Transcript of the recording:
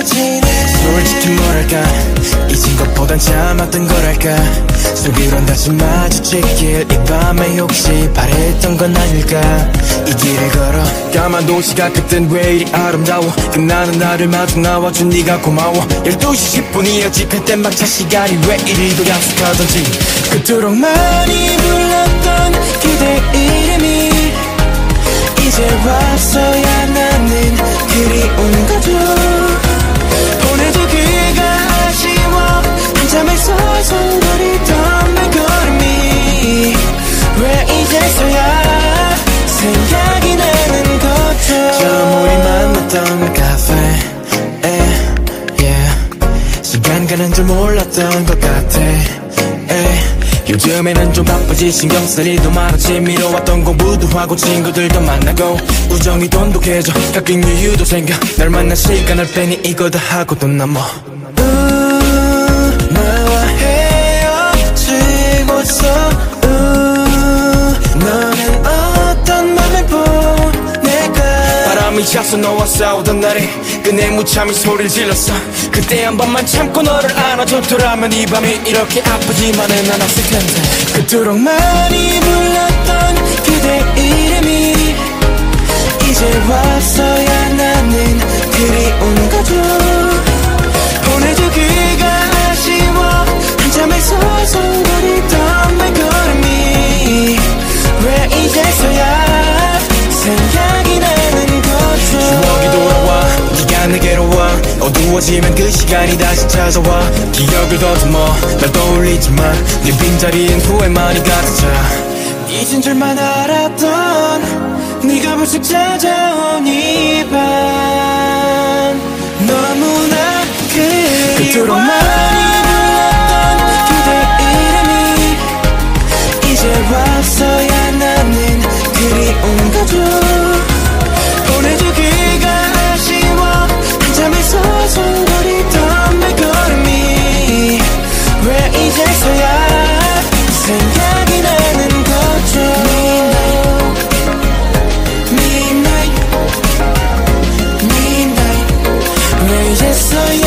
솔직히 뭐랄까 잊은 것보단 참았던 거랄까 속으론 다시 마주치길 이 밤에 혹시 바랬던 건 아닐까 이 길을 걸어 까만 도시가 그땐 왜 이리 아름다워 끝나는 나를 마중 나와준 네가 고마워 12시 10분이었지 그땐 막차 시간이 왜 이리도 약속하던지 그토록 많이 불렀던 그대 이름이 이제 와서야 나는 그리운 거죠 보내주기가 아쉬워 한참을 서성거리던 발걸음이 왜 이제서야 생각이 나는 거죠 처음 우리 만났던 카페에 시간 가는 줄 몰랐던 것 같아 요즘에는 좀 바쁘지 신경 쓸 일도 많았지 미뤄왔던 공부도 하고 친구들도 만나고 우정이 돈독해져 가끔 여유도 생겨 날 만난 시간을 빼니 이거 다 하고도 남아 나와 헤어지고서 너는 어떤 맘을 보낼까 바람이 차서 너와 싸우던 날에 그네 무참히 소리를 질렀어 그때 한 번만 참고 너를 안아줬더라면 이 밤이 이렇게 아프지만은 않았을 텐데 그토록 많이 불렀던 그대 이름이 이제 와서야 나는 그리운 거죠 보내주기가 아쉬워 한참을 서성거리던 발걸음이 왜 이제서야 생각이 나는 거죠 추억이 돌아와 네가 내게로 와 어두워지면 그 시간이 다시 찾아와 기억을 더듬어 날 떠올리지만 네 빈자리엔 후회만이 가득차 잊은 줄만 알았던 네가 불쑥 찾아온 이 밤 너무나 그리워 많이 불렀던 그대 이름이 이제 와서야 나는 그리운 거죠 보내주기가 아쉬워 한참을 서성거리던 발걸음이 왜 이제서야 생각이 나는 거죠 Midnight 왜 이제서야